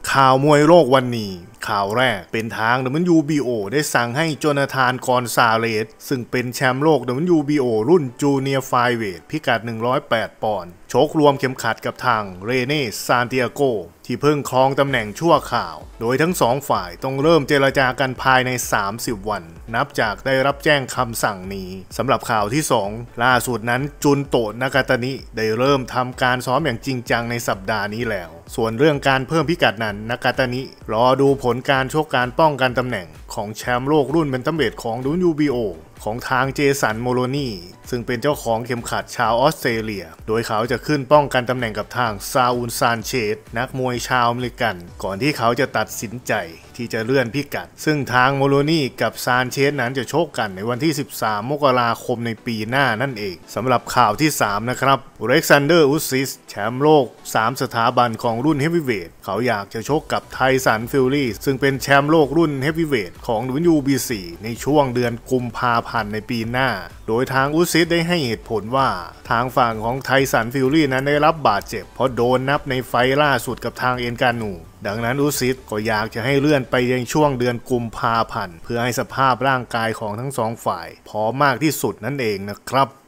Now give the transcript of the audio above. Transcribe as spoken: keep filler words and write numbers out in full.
ข่าวมวยโลกวันนี้ข่าวแรกเป็นทาง ดับเบิลยู บี โอ ได้สั่งให้โจนาธานกอนซาเลสซึ่งเป็นแชมป์โลก ดับเบิลยู บี โอ รุ่นจูเนียร์ไฟเวทพิกัดหนึ่งร้อยแปดปอนด์ชกรวมเข็มขัดกับทางเรเน่ซานติอาโกที่เพิ่งครองตำแหน่งชั่วคราวโดยทั้งสองฝ่ายต้องเริ่มเจรจากันภายในสามสิบวันนับจากได้รับแจ้งคำสั่งนี้สำหรับข่าวที่สองล่าสุดนั้นจุนโตะนากาตานิได้เริ่มทำการซ้อมอย่างจริงจังในสัปดาห์นี้แล้วส่วนเรื่องการเพิ่มพิกัดนั้นนากาตานิรอดูผลการชกการป้องกันตำแหน่งของแชมป์โลกรุ่นเบนตัมเวทของ ดับเบิลยู บี โอ ของทางเจสันโมโลนีซึ่งเป็นเจ้าของเข็มขัดชาวออสเตรเลียโดยเขาจะขึ้นป้องกันตำแหน่งกับทางซาอูลซานเชสนักมวยชาวอเมริกันก่อนที่เขาจะตัดสินใจที่จะเลื่อนพิกัดซึ่งทางโมโลนีกับซานเชสนั้นจะชกกันในวันที่สิบสามมกราคมในปีหน้านั่นเองสำหรับข่าวที่สามนะครับเร็กซานเดอร์อุสซิสแชมป์โลกสามสถาบันของรุ่นเฮฟวีเวทเขาอยากจะชกกับไทสันฟิลลี่ซึ่งเป็นแชมป์โลกรุ่นเฮฟวีเวทของ ดับเบิลยู บี โฟร์ ในช่วงเดือนกุมภาพันธ์ในปีหน้าโดยทางอุสซิสได้ให้เหตุผลว่าทางฝั่งของไทสันฟิลลี่นั้นได้รับบาดเจ็บเพราะโดนนับในไฟล์ล่าสุดกับทางเอ็นกานูดังนั้นอุสซิสก็อยากจะให้เลื่อนไปยังช่วงเดือนกุมภาพันธ์เพื่อให้สภาพร่างกายของทั้งสองฝ่ายพร้อมมากที่สุดนั่นเองนะครับ